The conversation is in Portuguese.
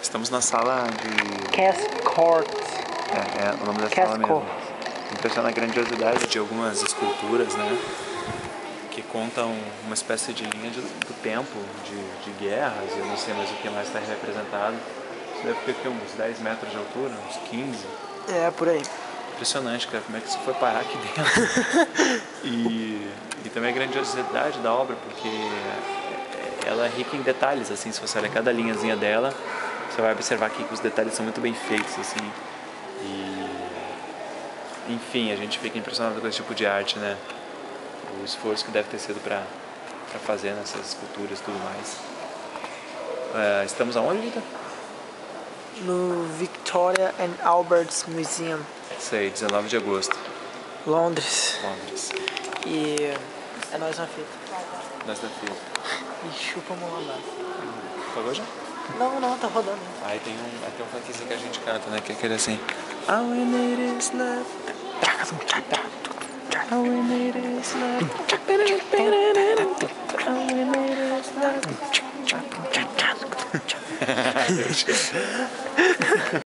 Estamos na sala de... Cascourt. É o nome da sala mesmo. Impressiona a grandiosidade de algumas esculturas, né? Que contam uma espécie de linha do tempo, de guerras, eu não sei mais o que mais está representado. Isso deve ter uns 10 metros de altura, uns 15. É, por aí. Impressionante, cara, como é que isso foi parar aqui dentro. E também a grandiosidade da obra, porque ela é rica em detalhes, assim, se você olhar cada linhazinha dela, você vai observar que os detalhes são muito bem feitos, assim. Enfim, a gente fica impressionado com esse tipo de arte, né? O esforço que deve ter sido para fazer nessas esculturas e tudo mais. Estamos aonde, Vitor? No Victoria and Albert's Museum. Sei, 19 de agosto. Londres. E é nós na fita. Nós da fila. E chupa molambá. Pagou já? Não, tá rodando. Aí tem um funkzinho que a gente canta, né? Que é aquele assim... All we need is love. All we need is love. All we need is love.